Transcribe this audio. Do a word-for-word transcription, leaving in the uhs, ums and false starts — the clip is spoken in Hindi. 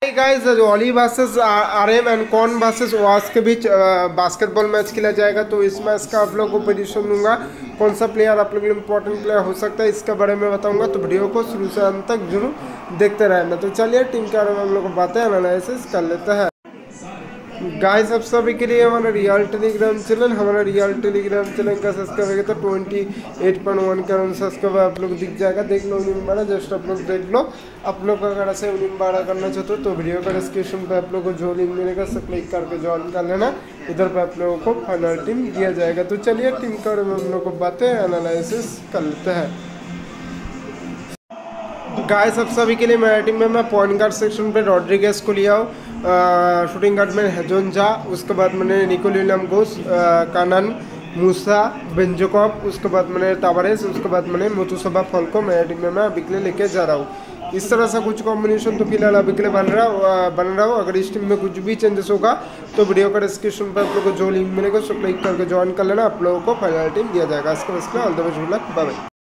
Guys, Oli versus RM and कॉन वर्सेस वास के बीच बास्केटबॉल मैच खेला जाएगा। तो इस मैच का आप लोगों को पोजीशन दूंगा, कौन सा प्लेयर आप लोगों के लिए इंपॉर्टेंट प्लेयर हो सकता है इसके बारे में बताऊंगा। तो वीडियो को शुरू से अंत तक जरूर देखते रहना। तो चलिए टीम के बारे में हम लोग को बातें एनालिसिस कर लेते हैं। गाइस, आप सभी के लिए हमारा रियल टेलीग्राम चैनल हमारा रियल टेलीग्राम चैनल का सब्सक्राइब तो ट्वेंटी एट पॉइंट वन का सब्सक्राइब आप लोग दिख जाएगा। देख लो उन्हीं बारह, जस्ट आप लोग देख लो। आप लोग अगर ऐसे उन्हीं बारह करना चाहते हो तो वीडियो का डिस्क्रिप्शन पे आप लोग को जो लिंक मिलेगा सब क्लिक करके ज्वाइन कर लेना। इधर पे आप लोगों को फाइनल टीम दिया जाएगा। तो चलिए टीम के बारे में हम लोग को बातें एनालिसिस कर लेते हैं। गाइस, सब सभी के लिए मेरा टीम में मैं पॉइंट गार्ड सेक्शन पे रॉड्रिगेज को लिया हूँ, शूटिंग गार्ड में हेजोन झा, उसके बाद मैंने निको विलियम घोष, कानन मूसा, बेंजोकॉप, उसके बाद मैंने तावारेस, उसके बाद मैंने मोतुसबा फॉल को मेरा टीम में मैं अभी के लिए लेके जा रहा हूँ। इस तरह से कुछ कॉम्बिनेशन तो फिलहाल अभी के लिए बन रहा बन रहा हूँ। अगर इस टीम में कुछ भी चेंजेस होगा तो वीडियो का डिस्क्रिप्शन पर आप लोगों को जो लिंक मिलेगा उसको क्लिक करके ज्वाइन कर लेना। आप लोगों को फाइनल टीम दिया जाएगा। इसके बाद all the best, good luck, bye bye.